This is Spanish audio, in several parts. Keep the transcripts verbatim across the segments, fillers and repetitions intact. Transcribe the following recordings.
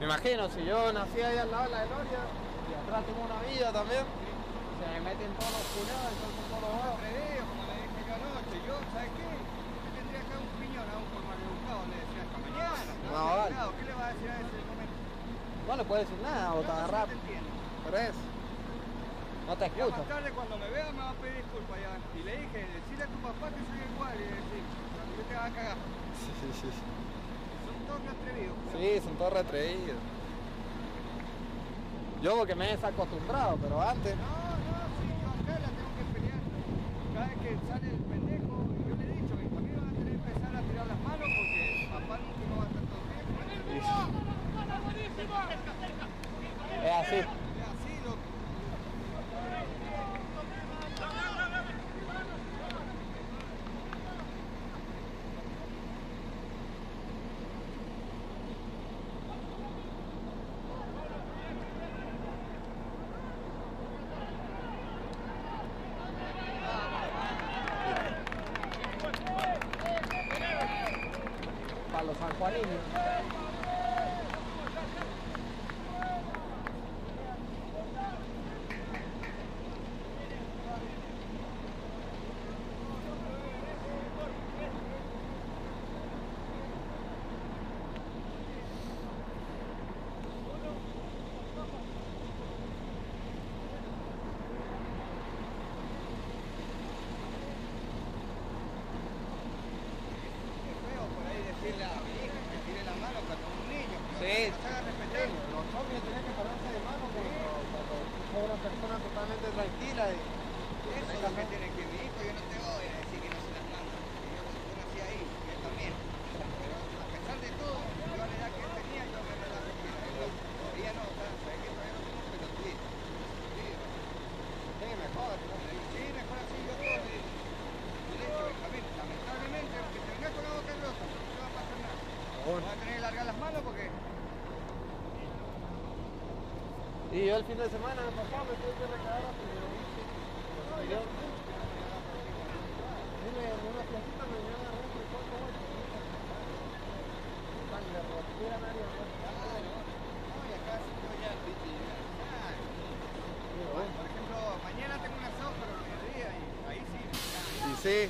imagino, si yo nací ahí al lado de la Gloria y atrás tengo una villa también, se me meten todos los culeados, entonces todos los vagos. Atrevido, como le dije yo anoche, yo, ¿sabes qué? Yo tendría acá un piñón a un por maleducado, le decía hasta mañana. No, no vale. ¿Qué le va a decir a ese momento? No le puedes decir nada, o te agarras. No te entiendo. Pero es. No te Ya escucha. más tarde cuando me vea me va a pedir disculpas ya. Y le dije, decirle a tu papá que soy igual y decir, cuando yo te va a cagar. Sí, sí, sí. Son todos atrevidos. Sí, son todos retreídos. Yo porque me he desacostumbrado, pero antes. No, no, sí, yo acá la tengo que pelear. Cada vez que sale el pendejo, yo le he dicho, mis amigos van a tener que empezar a tirar las manos porque papá nunca no va a estar todo el tiempo. Es así. Es así, loco. Para los sanjuaninos. Decirle a mi hija que tire la mano cuando un niño, sí, no se haga respetar. Los hombres tienen que pararse de mano cuando, cuando son una persona totalmente tranquila. Y, eso es lo que tiene que mi hijo, yo no te voy a decir que no se las manda. Yo, yo nací ahí, y él también. Pero a pesar de todo, yo a la edad que él tenía, yo me la respira. Él no, todavía no, o sea, sabes que todavía no somos pelotuditos. Sí, sí, mejor. ¿No? Sí, mejor así yo todo le digo. Y de hecho, Benjamín, lamentablemente, aunque te vengas con la boca rosa, no te va a pasar nada. Bueno. Vas a tener que largar las manos porque... Y yo el fin de semana, papá, me tuve que recagar a primero. Yo, dime, una placita me dio una red de cuatro vueltas. Tan de rotera, nadie. Claro. No, y acá sí yo ya, viste, ya. Por ejemplo, mañana tengo un asado para el mediodía y ahí sí. Y sí.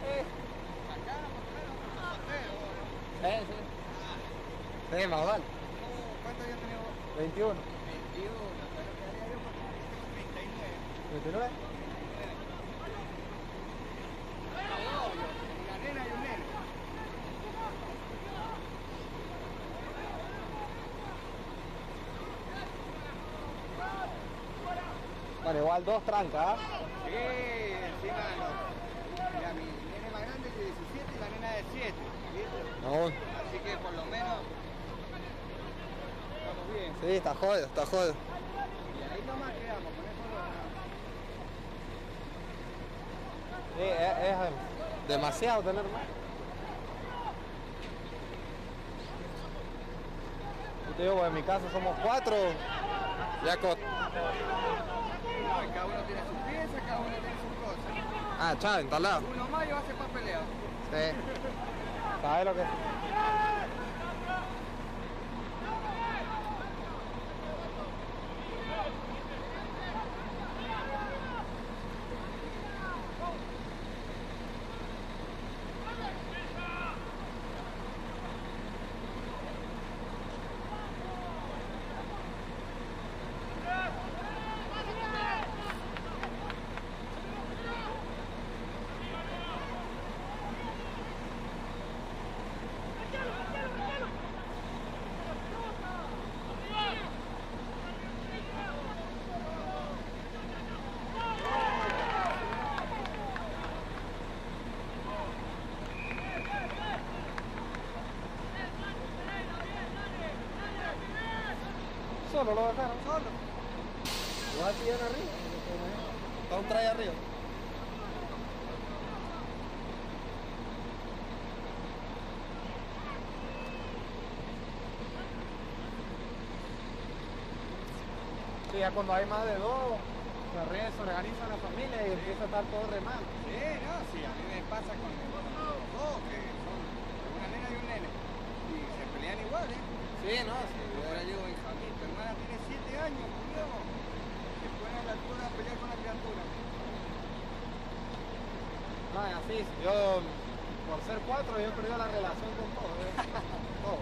Acá, por lo menos, un soltero, ¿no? Sí, sí. Sí, más vale. ¿Cuántos años tenés vos? veintiuno. veintiuno, pero quedaría yo porque yo tengo treinta y nueve. ¿veintinueve? Una nena y un nene. Bueno, igual dos trancas, ¿ah? Sí, encima no. Mira, mi nene más grande es de diecisiete y la nena de siete, ¿viste? No. Así que por lo menos estamos bien. Sí, está jodido, está jodido. Y ahí nomás quedamos, con eso no. Sí, es, es demasiado tener más. Yo te digo, en mi casa somos cuatro. Ya con... No, y cada uno tiene sus piezas, cada uno tiene sus cosas. Ah, chao, instalado. Uno más y va a ser papeleo. Sí. ¿Sabes lo que es? Solo lo dejaron. Solo. Igual siguen arriba. Está un try arriba. Sí, ya cuando hay más de dos, se ríen, se organiza la familia y empieza a estar todo remando. Sí, no, sí, a mí me pasa con, con los dos, que son una nena y un nene. Y se pelean igual, ¿eh? Sí, no, sí. Yo ahora llego Benjamín, tu hermana tiene siete años, cuidado. Se ponen a la altura a pelear con la criatura. No, es así. Yo, por ser cuatro, yo he perdido la relación con todo. ¿eh? Todo.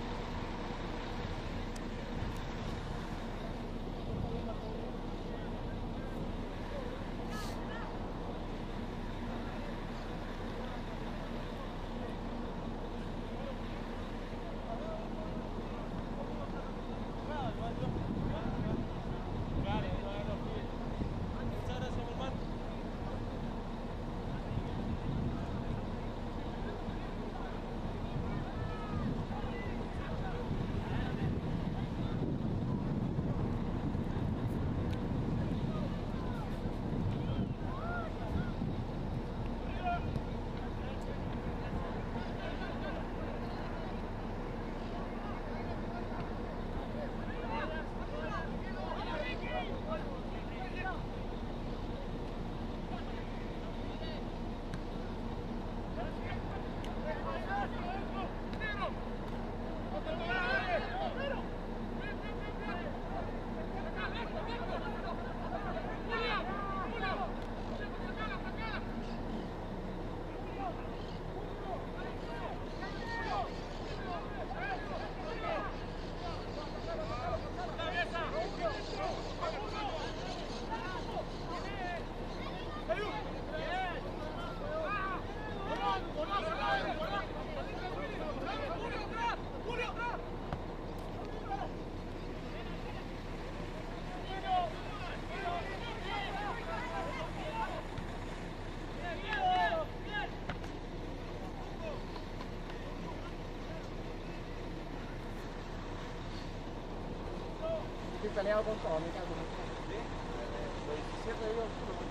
Estoy peleado con todo, me cago en ¿sí? Los diecisiete digo,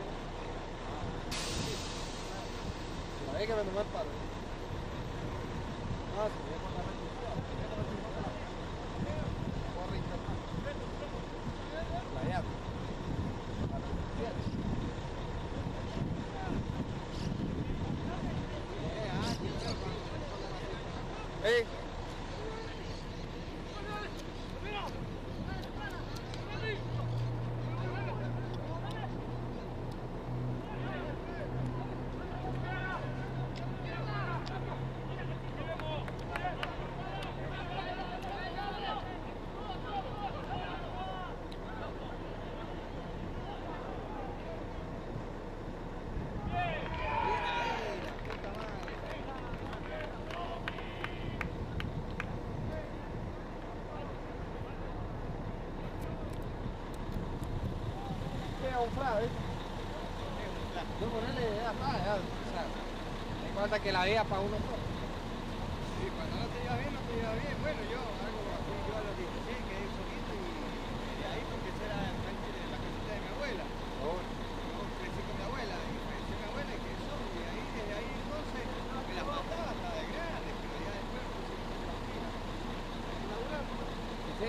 la vez que me tomé el palo. No, si voy a contar la la llave. Hey. falta que la vea para uno solo. Sí, cuando no te llevas bien, no te llevas bien. Bueno, yo algo así, yo a los dieciséis quedé solito y de ahí porque esa era enfrente de la casita de mi abuela. Oh. Yo crecí con mi abuela y falleció mi abuela y quedé solo. Y ahí, desde ahí entonces, me la faltaba hasta de grande, pero ya después pues sí, tranquila. Sí.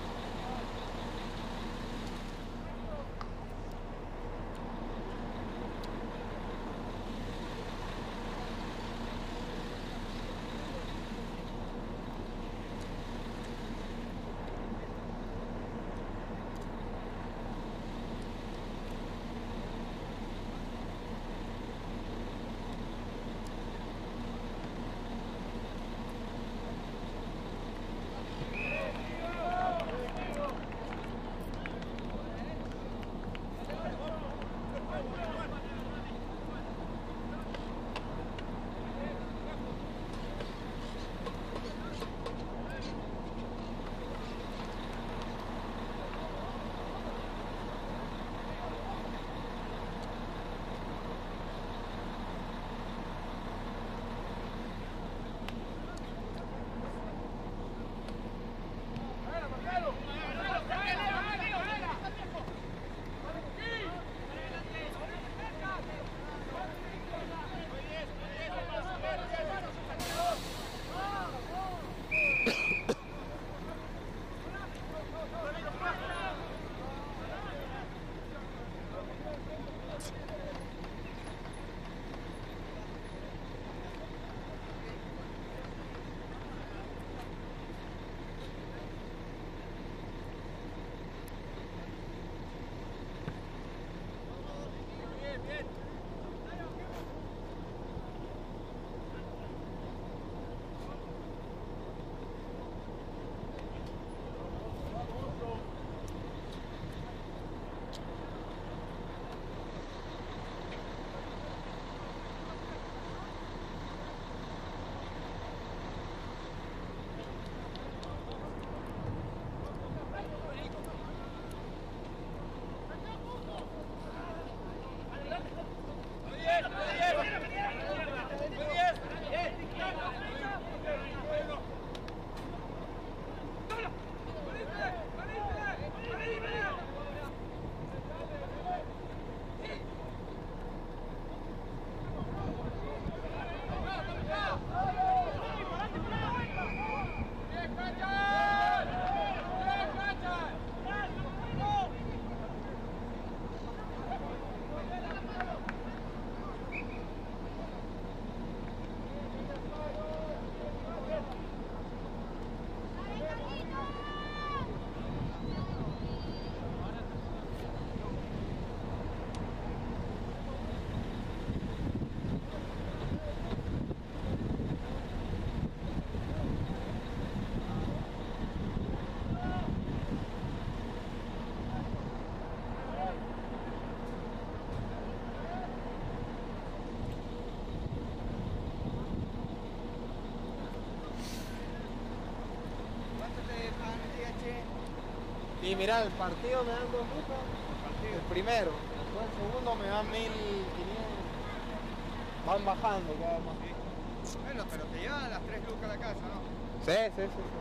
Y mira, el partido me dan dos lucas, el primero, después el segundo me dan mil quinientos. Van bajando cada más. Sí. Bueno, pero te llevan las tres lucas a la casa, ¿no? Sí, sí, sí. Sí,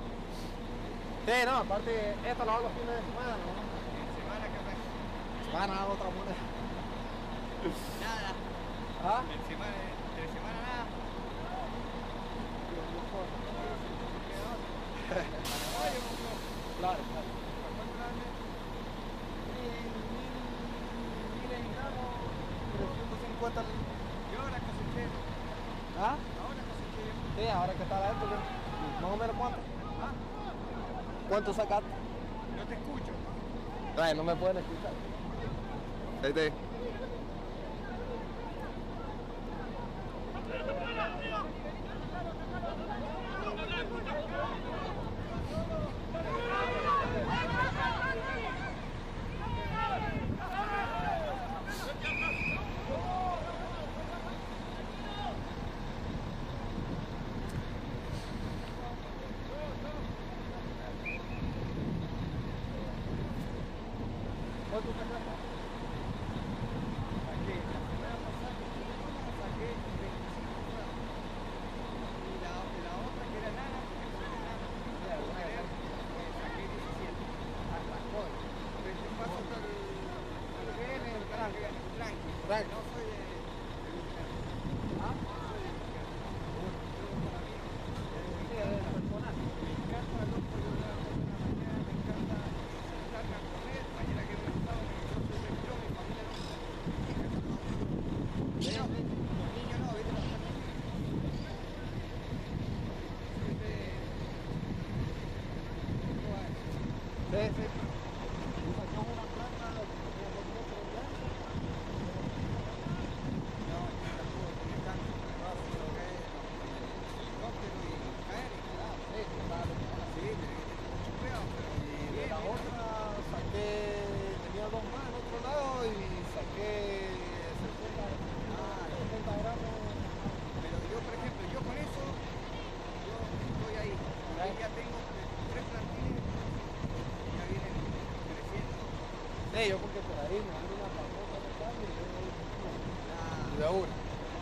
sí no, aparte, esto lo hago los fines de semana, ¿no? ¿En semana qué ves? Semana hago otra moneda. Nada. ¿Ah? En semana, entre semana nada. Claro, claro. trescientos cincuenta. Yo ahora coseché. ¿Ah? Ahora coseché. Sí, ahora que está la época. Más o menos cuánto. ¿Ah? ¿Cuánto sacaste? No te escucho. Ay, no me pueden escuchar. Ahí te. ¿Cuánto sacaste? Sí, sí. Y sacó una planta de que tenía dos metros de ancho. No, la tuvo que me canso. No, si lo que es helicóptero y caer y nada. Sí, que estaba preparada. Sí, tenés que tener mucho cuidado, pero Y de bien, la mira. otra saqué, tenía dos más en otro lado y saqué sesenta, Ah, setenta gramos. pero yo, por ejemplo, yo con eso, yo estoy ahí. Yo ya tengo tres plantines, ya vienen creciendo. Sí, yo porque por ahí me dan una palmota de carne y yo voy La- y de una.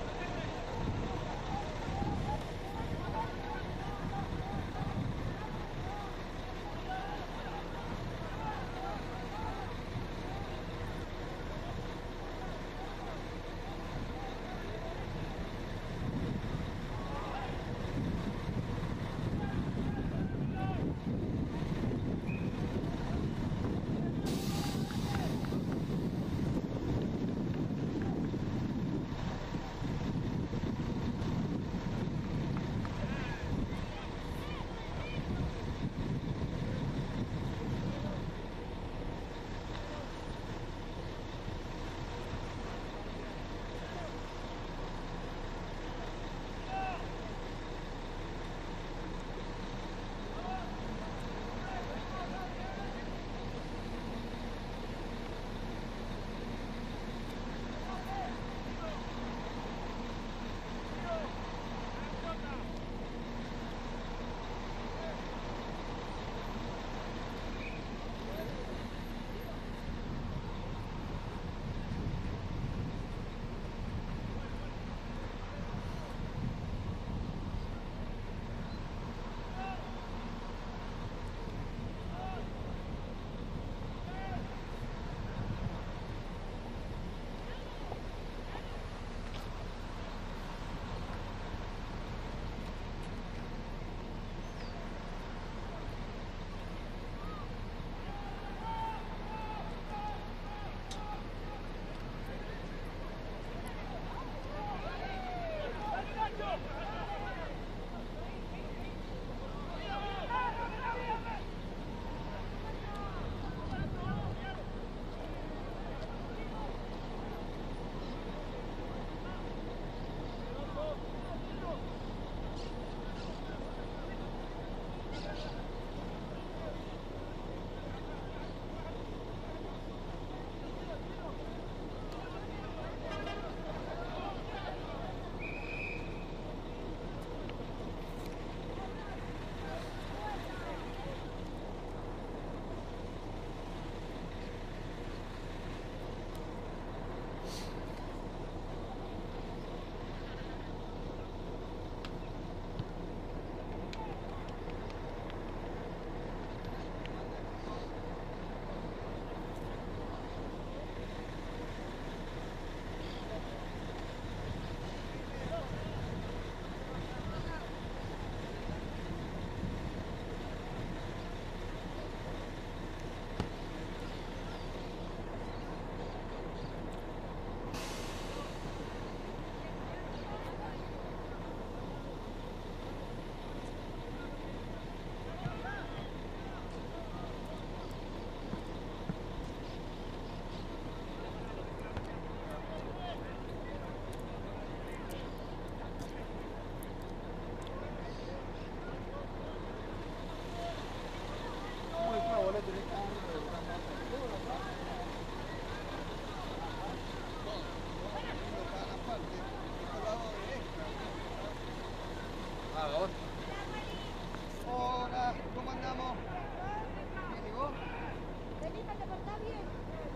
Hola, ¿cómo andamos? ¿Bien y vos? Felipe, ¿te portás bien?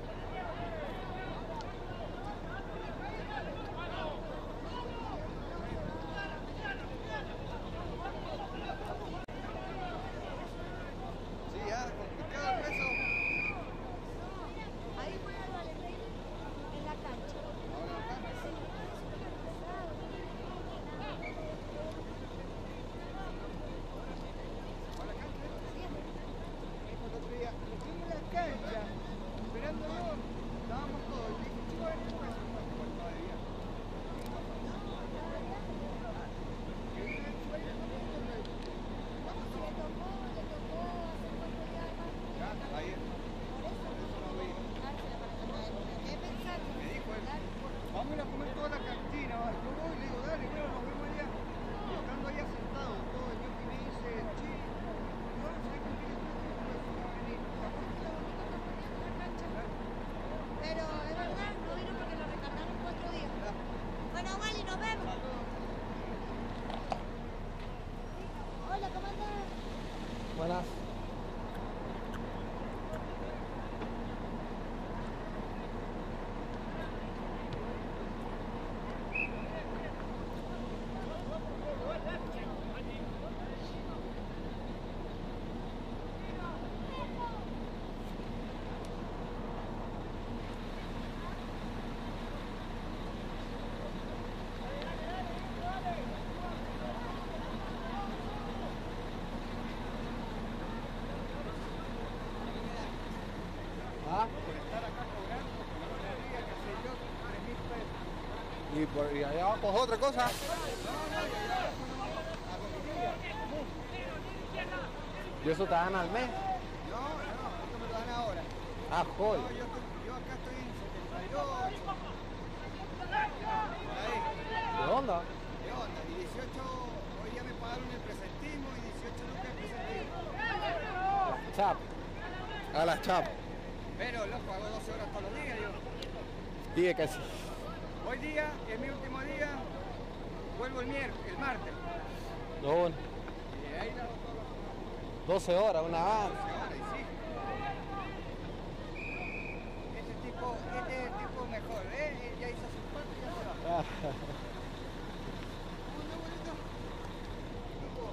Sí, ah, complicado el peso. Ahí juega el Valentín en la cancha. Ahora acá. Sí, es súper pesado. ¿A la cancha? Sí, El otro día, lo vi en la cancha, pero Por- y allá abajo es otra cosa. ¿Y eso te dan al mes? No, no, esto me lo dan ahora. Ah, No, joder. yo, estoy- yo acá estoy en setenta y ocho. Por ahí. ¿De onda? ¿Qué onda? Y dieciocho, hoy ya me pagaron el presentismo y dieciocho lucas el presentismo. Chap. A las chap. Pero loco, hago doce horas todos los días yo. Dije que sí. Hoy día es mi último día, vuelvo el miércoles, el martes. No, Y de ahí la hago todas las semanas. doce horas, una van. doce horas y sí. Este tipo, este es el tipo mejor, ¿eh? Él ya hizo su parte y ya se va. Ah, ¿Cómo anda, bonito? Tipo,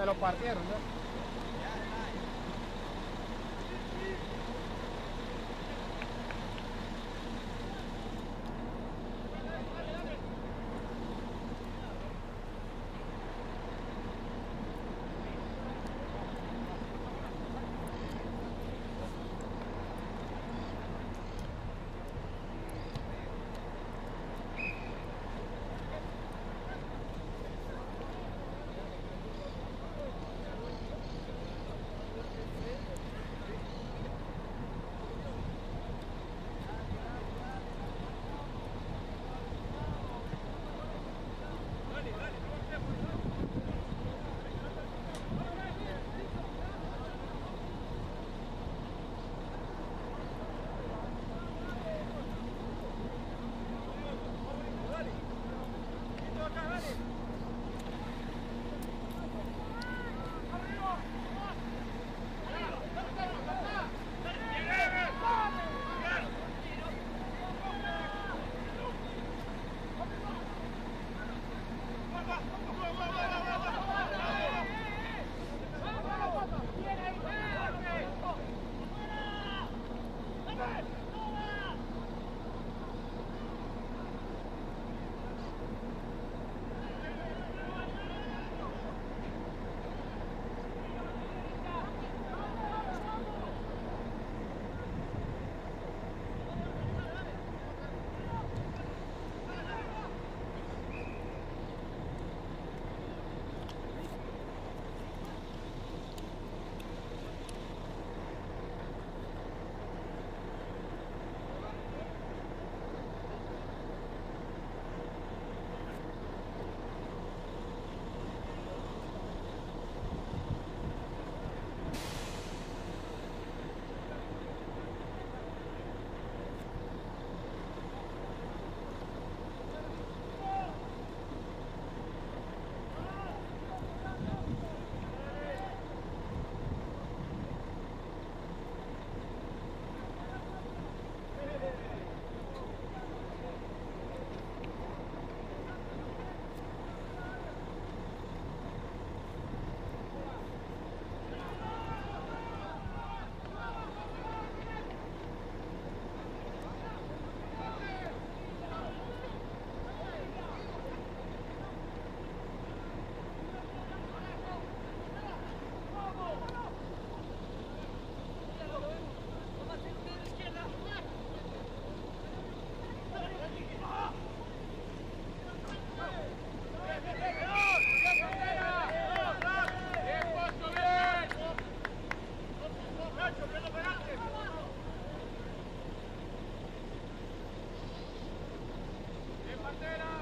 me lo partieron, ¿no? Pantera!